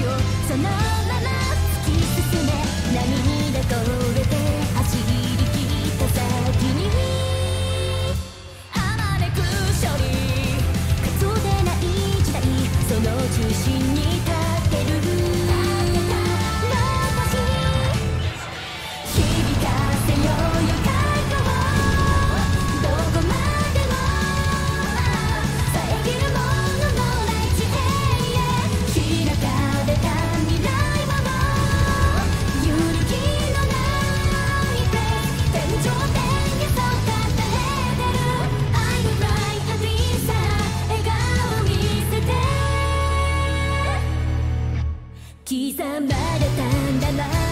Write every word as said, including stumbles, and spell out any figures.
そのまま突き進め涙これて走り切った先にあまねく勝利かつてない時代その中心に立ってる残し響かせようよ覚悟をどこまでも遮るもののない地平へ開かれた未来はもう揺るぎのないプレス天井天へそうたえてる I will write a visa 笑顔見せて刻まれたんだな